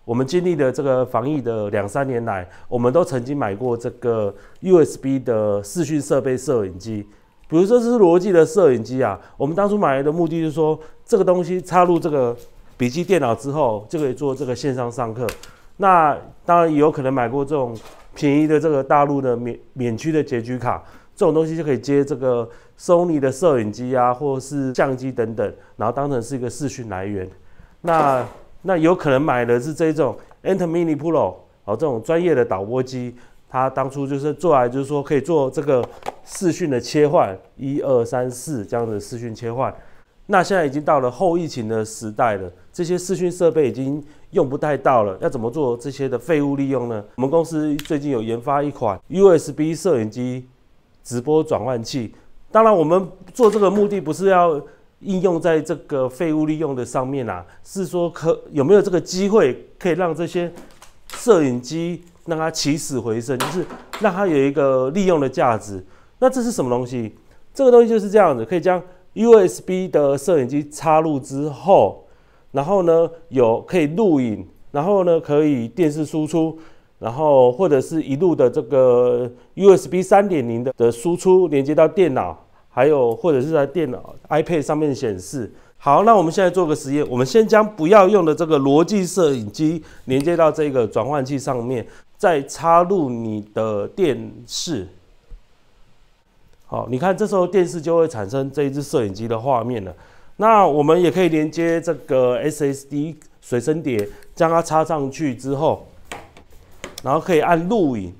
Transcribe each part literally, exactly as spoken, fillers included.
我们经历了这个防疫的两三年来，我们都曾经买过这个 U S B 的视讯设备摄影机。比如说这是罗技的摄影机啊，我们当初买来的目的就是说，这个东西插入这个笔记电脑之后，就可以做这个线上上课。那当然也有可能买过这种便宜的这个大陆的免免区的截取卡，这种东西就可以接这个 Sony 的摄影机啊，或者是相机等等，然后当成是一个视讯来源。那那有可能买的是这种 Enter Mini Pro 哦，这种专业的导播机，它当初就是做来就是说可以做这个视讯的切换，一二三四这样的视讯切换。那现在已经到了后疫情的时代了，这些视讯设备已经用不太到了，要怎么做这些的废物利用呢？我们公司最近有研发一款 U S B 摄影机直播转换器。当然，我们做这个目的不是要应用在这个废物利用的上面啊，是说可有没有这个机会可以让这些摄影机让它起死回生，就是让它有一个利用的价值。那这是什么东西？这个东西就是这样子，可以将 U S B 的摄影机插入之后，然后呢有可以录影，然后呢可以电视输出，然后或者是一路的这个 U S B 三点零 的的输出连接到电脑。还有或者是在电脑 iPad 上面显示。好，那我们现在做个实验，我们先将不要用的这个罗技摄影机连接到这个转换器上面，再插入你的电视。好，你看这时候电视就会产生这一支摄影机的画面了。那我们也可以连接这个 S S D 随身碟，将它插上去之后，然后可以按录影。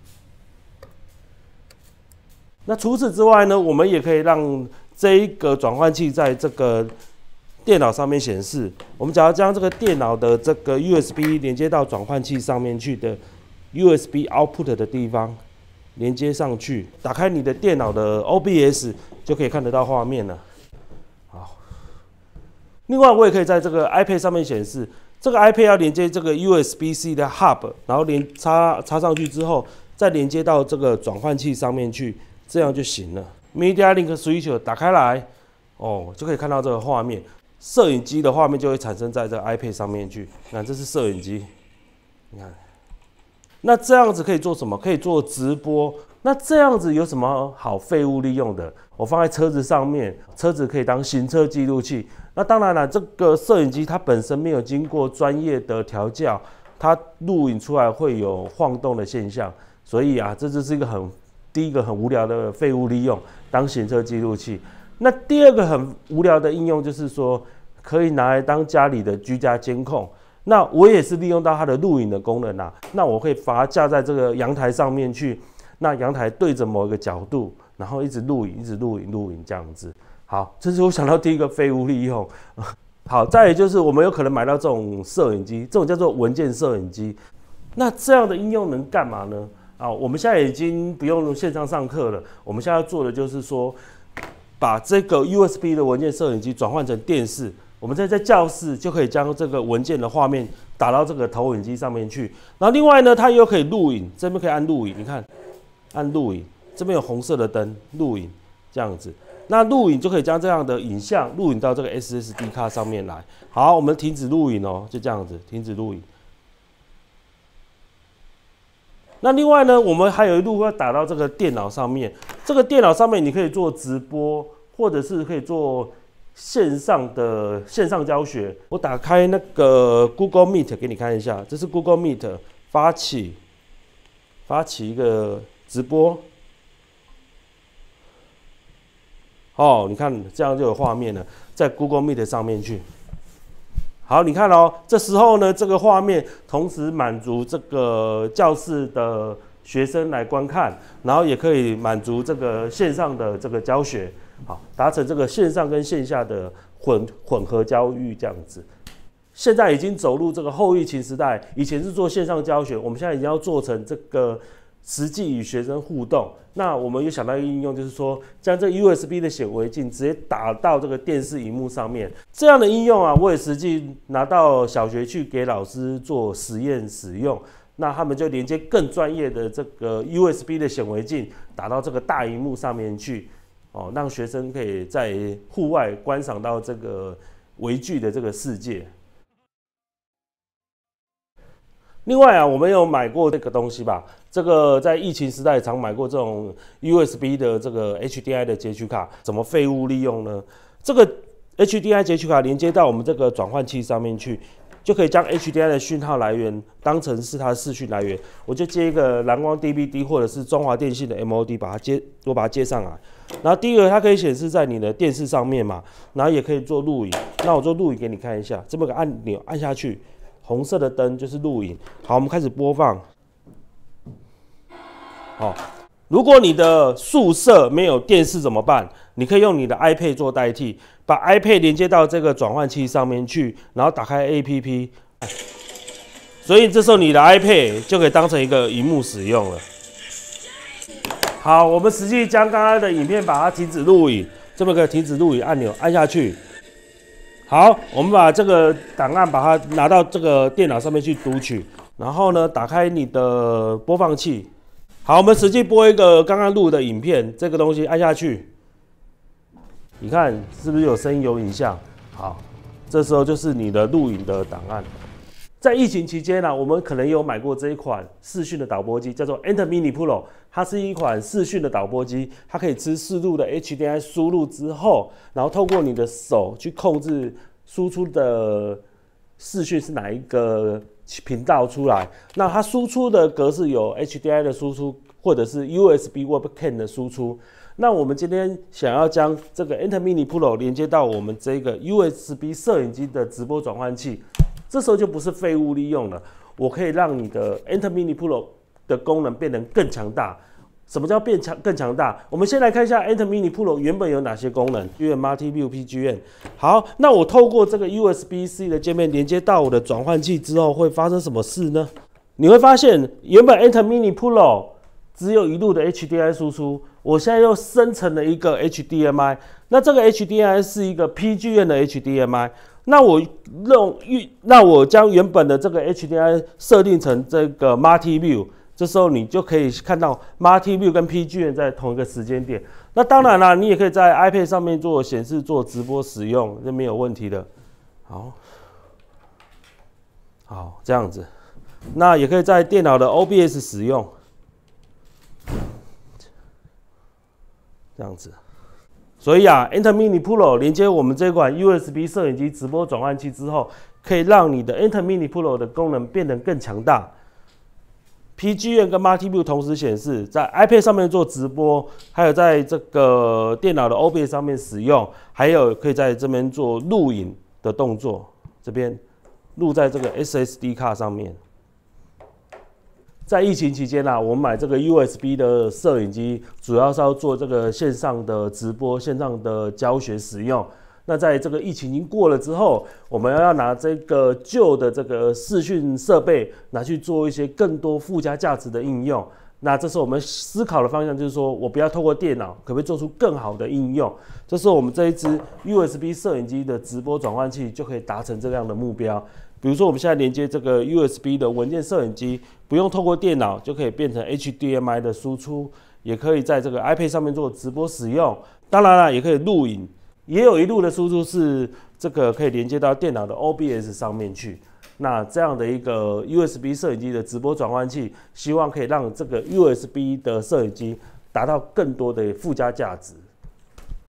那除此之外呢，我们也可以让这一个转换器在这个电脑上面显示。我们只要将这个电脑的这个 U S B 连接到转换器上面去的 U S B output 的地方连接上去，打开你的电脑的 O B S 就可以看得到画面了。好，另外我也可以在这个 iPad 上面显示，这个 iPad 要连接这个 U S B C 的 hub， 然后连插插上去之后，再连接到这个转换器上面去。这样就行了。Media Link Switcher 打开来，哦，就可以看到这个画面。摄影机的画面就会产生在这个 iPad 上面去。那这是摄影机，你看。那这样子可以做什么？可以做直播。那这样子有什么好废物利用的？我放在车子上面，车子可以当行车记录器。那当然了，这个摄影机它本身没有经过专业的调教，它录影出来会有晃动的现象。所以啊，这就是一个很第一个很无聊的废物利用，当行车记录器。那第二个很无聊的应用就是说，可以拿来当家里的居家监控。那我也是利用到它的录影的功能啊。那我可以把它架在这个阳台上面去，那阳台对着某一个角度，然后一直录影，一直录影，录影这样子。好，这是我想到第一个废物利用。好，再来就是我们有可能买到这种摄影机，这种叫做文件摄影机。那这样的应用能干嘛呢？啊，我们现在已经不用线上上课了。我们现在要做的就是说，把这个 U S B 的文件摄影机转换成电视。我们在在教室就可以将这个文件的画面打到这个投影机上面去。然后另外呢，它又可以录影，这边可以按录影，你看，按录影，这边有红色的灯，录影这样子。那录影就可以将这样的影像录影到这个 S S D 卡上面来。好，我们停止录影哦，就这样子，停止录影。那另外呢，我们还有一路要打到这个电脑上面。这个电脑上面你可以做直播，或者是可以做线上的线上教学。我打开那个 Google Meet 给你看一下，这是 Google Meet 发起发起一个直播。哦，你看这样就有画面了，在 Google Meet 上面去。好，你看哦，这时候呢，这个画面同时满足这个教室的学生来观看，然后也可以满足这个线上的这个教学，好，达成这个线上跟线下的混混合教育这样子。现在已经走入这个后疫情时代，以前是做线上教学，我们现在已经要做成这个实际与学生互动。那我们有想到一个应用，就是说将这 U S B 的显微镜直接打到这个电视荧幕上面。这样的应用啊，我也实际拿到小学去给老师做实验使用。那他们就连接更专业的这个 U S B 的显微镜打到这个大荧幕上面去，哦，让学生可以在户外观赏到这个微距的这个世界。 另外啊，我们有买过这个东西吧？这个在疫情时代常买过这种 U S B 的这个 H D I 的截取卡，怎么废物利用呢？这个 H D I 截取卡连接到我们这个转换器上面去，就可以将 H D I 的讯号来源当成是它的视讯来源。我就接一个蓝光 D V D 或者是中华电信的 M O D， 把它接，我把它接上来。然后第一个，它可以显示在你的电视上面嘛，然后也可以做录影。那我做录影给你看一下，这么个按钮按下去。红色的灯就是录影。好，我们开始播放。好，如果你的宿舍没有电视怎么办？你可以用你的 iPad 做代替，把 iPad 连接到这个转换器上面去，然后打开 A P P。所以这时候你的 iPad 就可以当成一个萤幕使用了。好，我们实际将刚刚的影片把它停止录影，这么个停止录影按钮按下去。好，我们把这个档案把它拿到这个电脑上面去读取，然后呢，打开你的播放器。好，我们实际播一个刚刚录的影片，这个东西按下去，你看是不是有声音有影像？好，这时候就是你的录影的档案。在疫情期间呢、啊，我们可能有买过这一款视讯的导播机，叫做 Enter Mini Pro， 它是一款视讯的导播机，它可以吃四路的 H D M I 输入之后，然后透过你的手去控制输出的视讯是哪一个频道出来。那它输出的格式有 H D M I 的输出，或者是 U S B Webcam 的输出。那我们今天想要将这个 Enter Mini Pro 连接到我们这个 U S B 摄影机的直播转换器。这时候就不是废物利用了，我可以让你的 Enter Mini Pro 的功能变得更强大。什么叫变强更强大？我们先来看一下 Enter Mini Pro 原本有哪些功能。U M R T View P G M。好，那我透过这个 U S B C 的界面连接到我的转换器之后，会发生什么事呢？你会发现，原本 Enter Mini Pro 只有一路的 H D M I 输出，我现在又生成了一个 H D M I。那这个 H D M I 是一个 P G M 的 H D M I。那我用那我将原本的这个 H D M I 设定成这个 Multi View， 这时候你就可以看到 Multi View 跟 P G M 在同一个时间点。那当然啦，你也可以在 iPad 上面做显示、做直播使用，这没有问题的。好，好这样子，那也可以在电脑的 O B S 使用，这样子。所以啊 ，Enter Mini Pro 连接我们这款 U S B 摄影机直播转换器之后，可以让你的 Enter Mini Pro 的功能变得更强大。P G M 跟 Multi View 同时显示，在 iPad 上面做直播，还有在这个电脑的 O B S 上面使用，还有可以在这边做录影的动作，这边录在这个 S S D 卡上面。在疫情期间啊，我们买这个 U S B 的摄影机，主要是要做这个线上的直播、线上的教学使用。那在这个疫情已经过了之后，我们要拿这个旧的这个视讯设备，拿去做一些更多附加价值的应用。那这时候我们思考的方向就是说，我不要透过电脑，可不可以做出更好的应用？这时候我们这一支 U S B 摄影机的直播转换器就可以达成这样的目标。比如说，我们现在连接这个 U S B 的文件摄影机，不用透过电脑就可以变成 H D M I 的输出，也可以在这个 iPad 上面做直播使用。当然了，也可以录影，也有一路的输出是这个可以连接到电脑的 O B S 上面去。那这样的一个 U S B 摄影机的直播转换器，希望可以让这个 U S B 的摄影机达到更多的附加价值。